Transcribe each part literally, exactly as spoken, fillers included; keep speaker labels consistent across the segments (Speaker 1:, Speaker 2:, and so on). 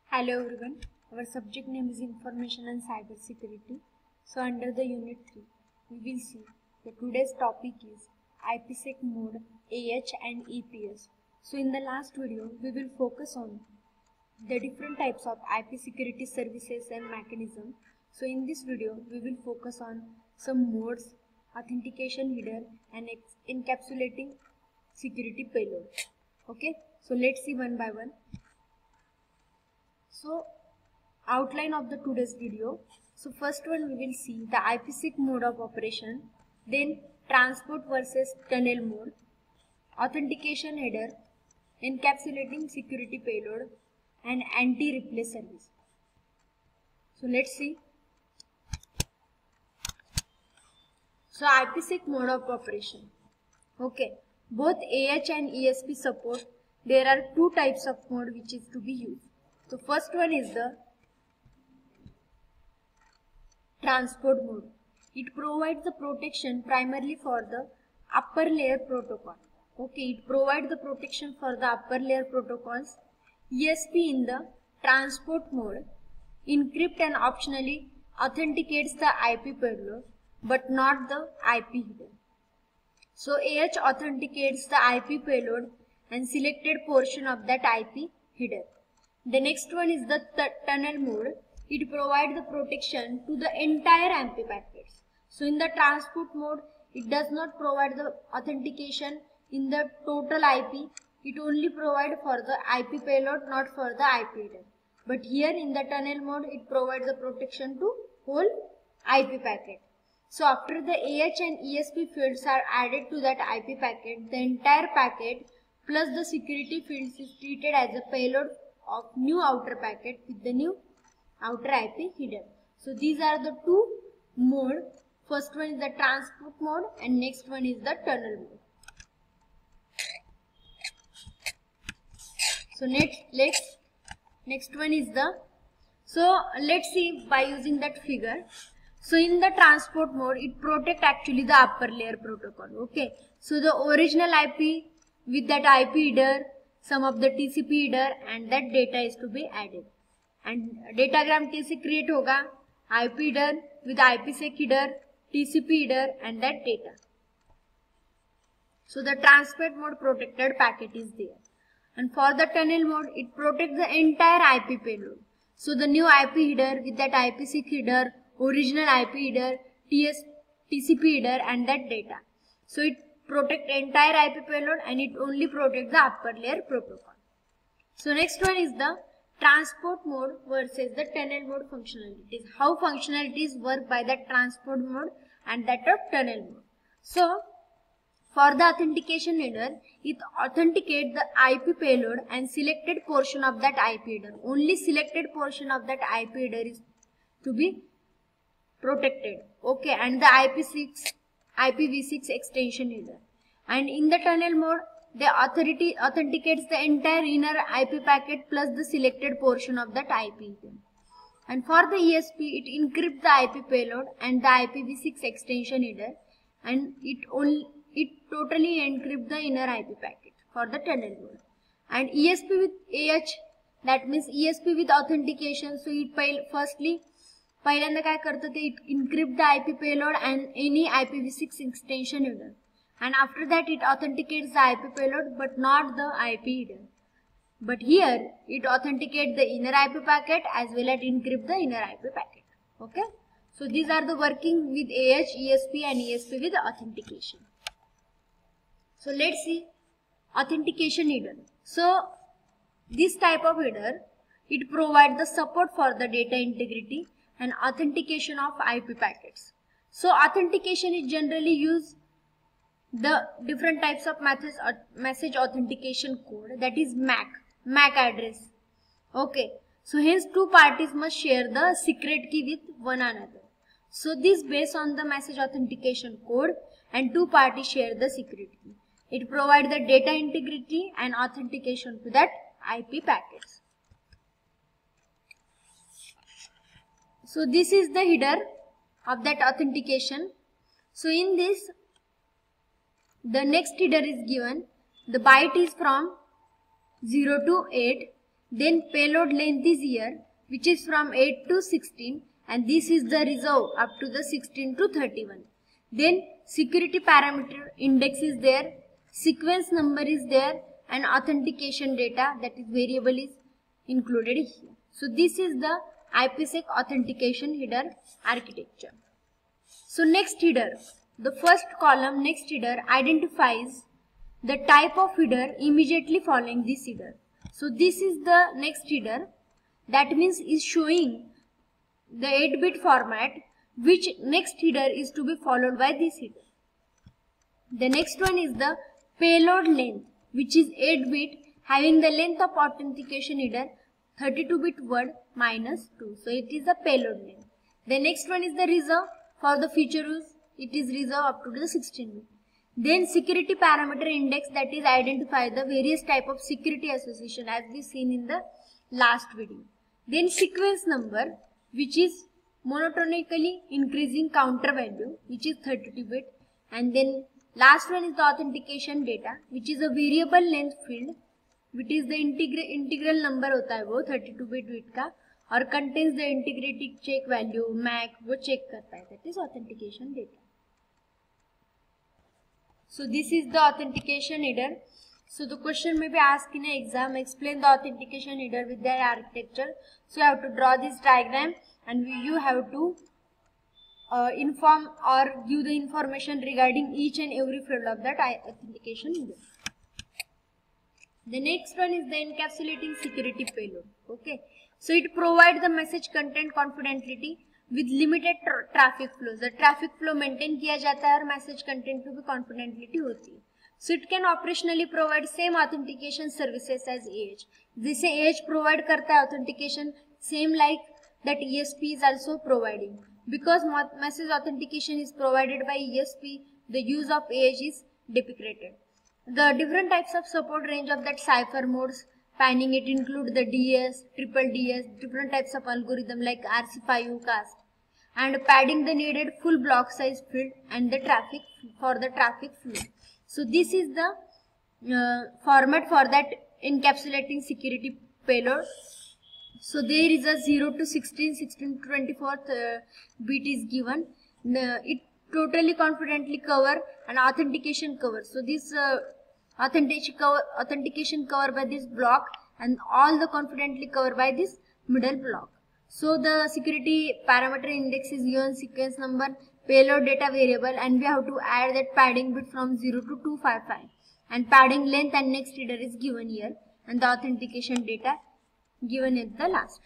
Speaker 1: Hello everyone, our subject name is Information and Cyber Security. So under the Unit three, we will see that today's topic is IPsec mode, A H and E P S. So in the last video, we will focus on the different types of I P security services and mechanism. So in this video, we will focus on some modes, authentication header and encapsulating security payload. Okay, so let's see one by one. So outline of the today's video. So first one we will see the IPsec mode of operation, then transport versus tunnel mode, authentication header, encapsulating security payload and anti-replay service. So let's see. So IPsec mode of operation. Okay, both A H and E S P support. There are two types of mode which is to be used. So first one is the transport mode. It provides the protection primarily for the upper layer protocol. Okay, it provides the protection for the upper layer protocols. E S P in the transport mode encrypt and optionally authenticates the I P payload but not the I P header. So A H authenticates the I P payload and selected portion of that I P header. The next one is the tunnel mode. It provides the protection to the entire M P packets. So in the transport mode, it does not provide the authentication in the total I P. It only provides for the I P payload, not for the I P header. But here in the tunnel mode, it provides the protection to whole I P packet. So after the A H and E S P fields are added to that I P packet, the entire packet plus the security fields is treated as a payload of new outer packet with the new outer I P header. So these are the two mode. First one is the transport mode and next one is the tunnel mode. So next let's next one is the so let's see by using that figure. So in the transport mode, it protect actually the upper layer protocol. Okay, so the original I P with that I P header, some of the T C P header and that data is to be added. And datagram कैसे create होगा? I P header with IPsec header, T C P header and that data. So the transport mode protected packet is there. And for the tunnel mode, it protects the entire I P payload. So the new I P header with that IPsec header, original I P header, T S, T C P header and that data. So it protect entire I P payload and it only protects the upper layer protocol. So next one is the transport mode versus the tunnel mode functionalities. How functionalities work by the transport mode and that of tunnel mode. So for the authentication header, it authenticates the I P payload and selected portion of that I P header. Only selected portion of that I P header is to be protected. Okay, and the I P six I P v six extension header. And in the tunnel mode, the authority authenticates the entire inner I P packet plus the selected portion of that I P header. And for the E S P, it encrypts the I P payload and the I P v six extension header, and it only it totally encrypts the inner I P packet for the tunnel mode. And E S P with A H, that means E S P with authentication. So it firstly पहिल्यांदा काय करतं ते it encrypt the I P payload and any I P v six extension header, and after that it authenticates the I P payload but not the I P header. But here it authenticates the inner I P packet as well as encrypt the inner I P packet. Okay, so these are the working with A H, E S P and E S P with authentication. So let's see authentication header. So this type of header, it provides the support for the data integrity and authentication of I P packets. So authentication is generally used the different types of methods, uh, message authentication code, that is M A C, M A C address. Okay, so hence two parties must share the secret key with one another. So this based on the message authentication code and two parties share the secret key. It provides the data integrity and authentication to that I P packets. So this is the header of that authentication. So in this, the next header is given. The byte is from zero to eight Then payload length is here, which is from eight to sixteen, and this is the reserve up to the sixteen to thirty-one. Then security parameter index is there, sequence number is there, and authentication data, that is variable, is included here. So this is the IPsec authentication header architecture. So next header, the first column next header identifies the type of header immediately following this header. So this is the next header, that means is showing the eight bit format, which next header is to be followed by this header. The next one is the payload length, which is eight bit, having the length of authentication header thirty-two bit word minus two. So it is the payload length. The next one is the reserve. For the future use, it is reserved up to the sixteen bit. Then security parameter index, that is identify the various type of security association as we seen in the last video. Then sequence number, which is monotonically increasing counter value, which is thirty-two bit. And then last one is the authentication data, which is a variable length field, which is the integral integral number होता है वो thirty-two bit width का, और contains the integrity check value, M A C, वो check करता है, that is authentication data. So this is the authentication header. So the question may be asked in an exam, explain the authentication header with their architecture. So you have to draw this diagram and you have to uh, inform or give the information regarding each and every field of that authentication header. The next one is the encapsulating security payload. Okay, so it provides the message content confidentiality with limited tra traffic flows. The traffic flow maintain किया जाता है और message content पे भी confidentiality होती है. So it can operationally provide same authentication services as A H. जैसे A H provide करता है authentication, same like that E S P is also providing. Because message authentication is provided by E S P, the use of A H is deprecated. The different types of support range of that cipher modes, panning it include the D S, triple D S, different types of algorithm like R C five U cast, and padding the needed full block size field and the traffic for the traffic flow. So this is the uh, format for that encapsulating security payload. So there is a zero to sixteen, sixteen to twenty-fourth uh, bit is given. The, it totally confidently cover and authentication cover. So this uh, authentication cover, authentication cover by this block, and all the confidently cover by this middle block. So the security parameter index is given, sequence number, payload data variable, and we have to add that padding bit from zero to two fifty-five, and padding length and next header is given here, and the authentication data given at the last.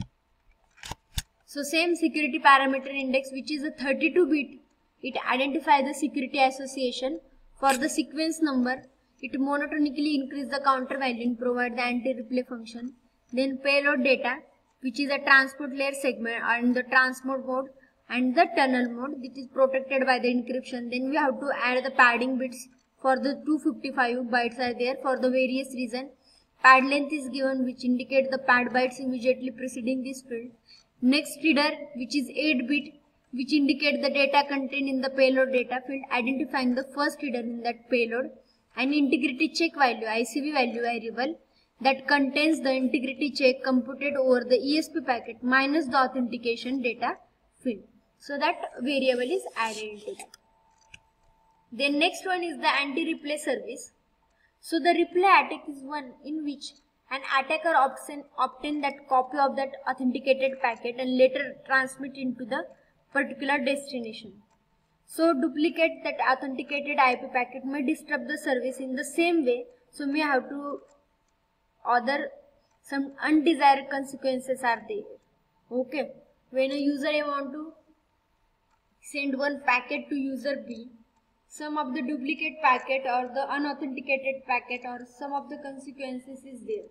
Speaker 1: So same security parameter index, which is a thirty-two bit, it identifies the security association. For the sequence number, it monotonically increase the counter value and provide the anti-replay function. Then payload data, which is a transport layer segment and the transport mode and the tunnel mode, which is protected by the encryption. Then we have to add the padding bits for the two fifty-five bytes are there for the various reason. Pad length is given, which indicate the pad bytes immediately preceding this field. Next header, which is eight bit, which indicate the data contained in the payload data field, identifying the first header in that payload, and integrity check value, I C V value variable, that contains the integrity check computed over the E S P packet minus the authentication data field. So that variable is added into that. Then next one is the anti-replay service. So the replay attack is one in which an attacker obtain, obtain that copy of that authenticated packet and later transmit into the particular destination. So duplicate that authenticated I P packet may disrupt the service in the same way. So we have to other some undesired consequences are there. Okay, when a user A want to send one packet to user B, some of the duplicate packet or the unauthenticated packet or some of the consequences is there.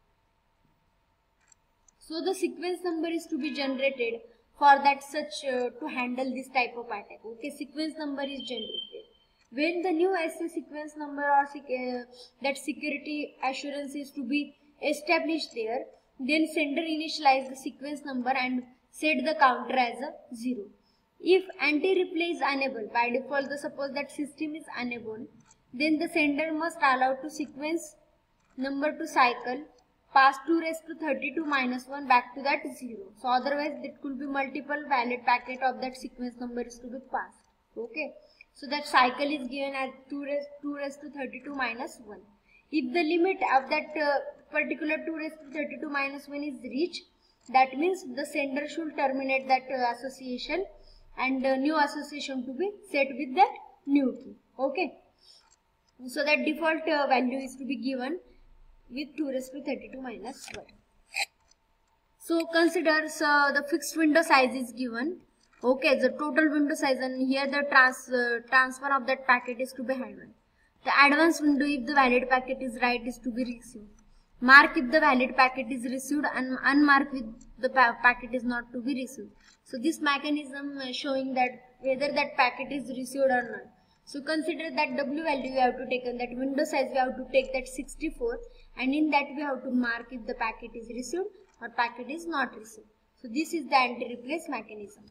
Speaker 1: So the sequence number is to be generated for that such uh, to handle this type of attack. Okay, sequence number is generated. When the new S A sequence number or uh, that security assurance is to be established there, then sender initialize the sequence number and set the counter as a zero. If anti-replay is unable, by default the suppose that system is unable, then the sender must allow to sequence number to cycle pass two raised to thirty-two minus one back to that zero. So otherwise it could be multiple valid packet of that sequence number is to be passed. Okay. So that cycle is given as two raised, two raised to thirty-two minus one. If the limit of that uh, particular two raised to thirty-two minus one is reached, that means the sender should terminate that uh, association and uh, new association to be set with that new key. Okay. So that default uh, value is to be given with two raised to thirty-two minus one. So consider uh, the fixed window size is given. Okay, the total window size, and here the trans, uh, transfer of that packet is to be handled. The advanced window, if the valid packet is right, is to be received. Mark if the valid packet is received, and unmark if the pa packet is not to be received. So this mechanism uh, showing that whether that packet is received or not. So consider that W value we have to take, and that window size we have to take that sixty-four, and in that we have to mark if the packet is received or packet is not received. So this is the anti-replace mechanism.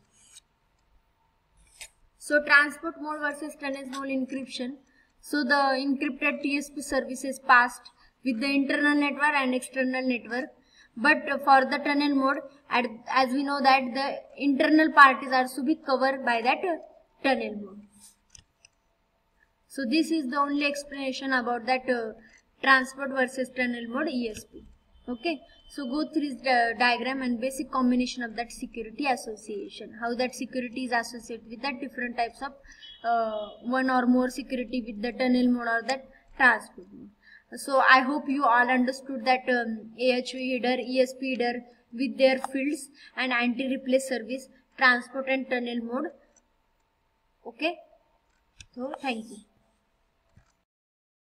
Speaker 1: So transport mode versus tunnel mode encryption. So the encrypted T S P service is passed with the internal network and external network. But for the tunnel mode, as we know that the internal part is also be covered by that tunnel mode. So this is the only explanation about that uh, transport versus tunnel mode E S P. Okay. So go through the diagram and basic combination of that security association. How that security is associated with that different types of uh, one or more security with the tunnel mode or that transport mode. So I hope you all understood that um, A H V header, E S P header with their fields and anti-replace service, transport and tunnel mode. Okay. So thank you.